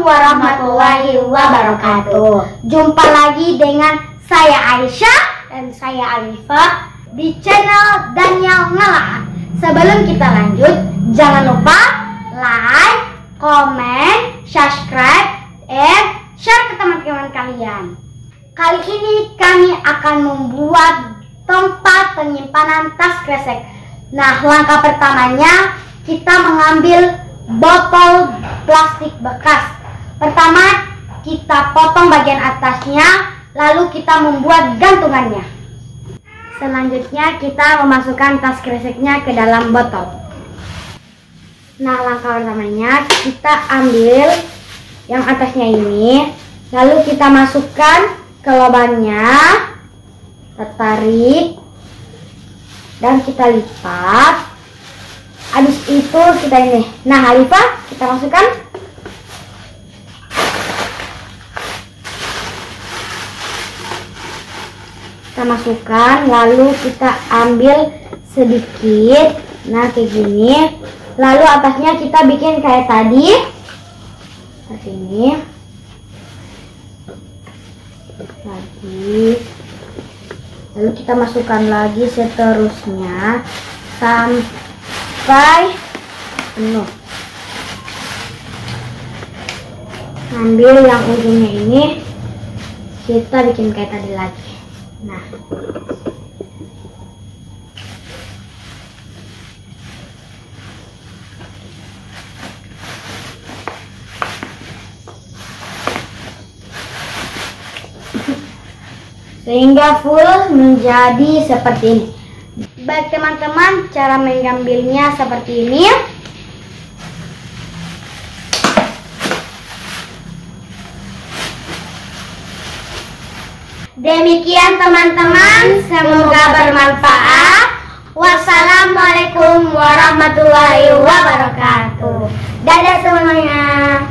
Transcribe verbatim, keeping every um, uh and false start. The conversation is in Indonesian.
warahmatullahi wabarakatuh. Jumpa lagi dengan saya Aisyah dan saya Alifah di channel Daniel Ngala. Sebelum kita lanjut, jangan lupa like, comment, subscribe, and share ke teman-teman kalian. Kali ini kami akan membuat tempat penyimpanan tas kresek. Nah, langkah pertamanya kita mengambil botol plastik bekas. Pertama, kita potong bagian atasnya, lalu kita membuat gantungannya. Selanjutnya, kita memasukkan tas kreseknya ke dalam botol. Nah, langkah pertamanya kita ambil yang atasnya ini, lalu kita masukkan ke lubangnya, kita tarik, dan kita lipat. Habis itu kita ini. Nah, Alifah, kita masukkan. Kita masukkan, lalu kita ambil sedikit. Nah, kayak gini. Lalu atasnya kita bikin kayak tadi. Seperti ini. Lagi. Lalu kita masukkan lagi seterusnya sampai penuh. Ambil yang ujungnya ini, kita bikin kayak tadi lagi. Nah, sehingga full menjadi seperti ini. Baik teman-teman, cara mengambilnya seperti ini. Demikian teman-teman, semoga bermanfaat. Wassalamualaikum warahmatullahi wabarakatuh. Dadah semuanya.